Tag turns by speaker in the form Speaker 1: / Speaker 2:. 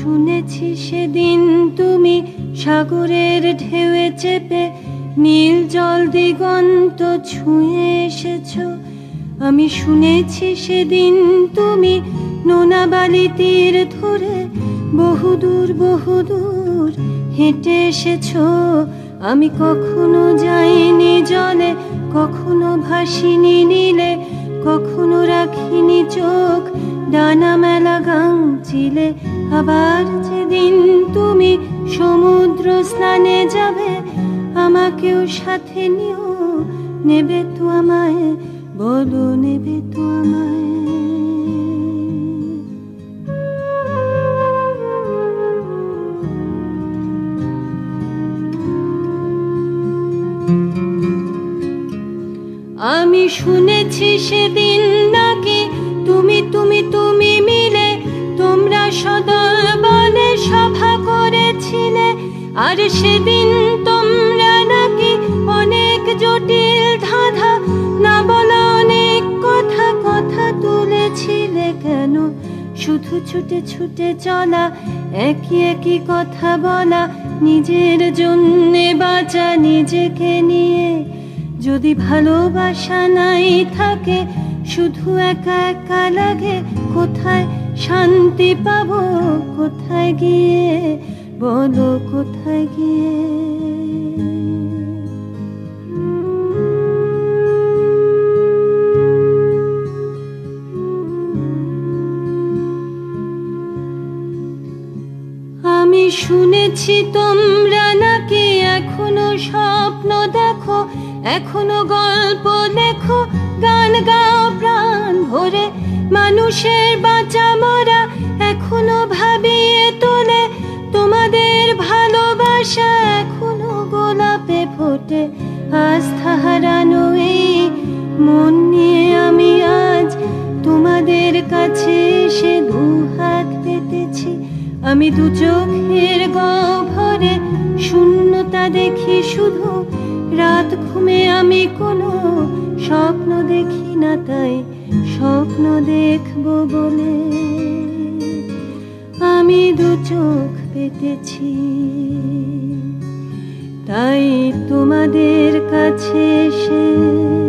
Speaker 1: শুনেছি সেদিন তুমি সাগরের ঢেউয়ে চেপে নীল জল দিগন্ত ছুঁয়ে এসেছো। আমি শুনেছি সেদিন তুমি নোনা বালি তীর ধরে বহুদূর বহুদূর হেঁটে এসেছো। আমি কখনো যাইনি জলে, কখনো ভাসিনি নীলে, কখনো রাখিনি চোখ ডানা মেলা গাংচিলে। আবার যেদিন তুমি সমুদ্র স্নানে যাবে, আমাকেও সাথে নিও, নেবে তো আমায়, বলো নেবে তো আমায়। আমি শুনেছি সেদিন নাকি তুমি তুমি তুমি মিলে তোমরা সদল বলে সভা করেছিলে। আর সেদিন তোমরা নাকি অনেক জটিল ধাঁধা না বলা অনেক কথা কথা তুলেছিলে। কেন শুধু ছুটে ছুটে চলা, একই একই কথা বলা, নিজের জন্যে বাঁচা নিজেকে নিয়ে। যদি ভালোবাসা নাই থাকে, শুধু একা একা লাগে, কোথায় শান্তি পাবো, কোথায় গিয়ে, বলো কোথায় গিয়ে। আমি শুনেছি তোমরা নাকি এখনো স্বপ্ন দেখো, এখনো গল্প লেখো, গান গাও প্রাণ ভরে, মানুষের বাঁচা মরা এখনো ভাবিয়ে তোলে। তোমাদের ভালোবাসা এখনো গোলাপে ফোটে। আস্থা হারানো এই মন নিয়ে আমি আজ তোমাদের কাছে এসে দুহাত পেতেছি। আমি দু চোখের গহ্বরে শূন্যতা দেখি শুধু, রাত ঘুমে আমি কোনো স্বপ্ন দেখি না, তাই স্বপ্ন দেখব বলে আমি দু চোখ পেতেছি। তাই তোমাদের কাছে এসে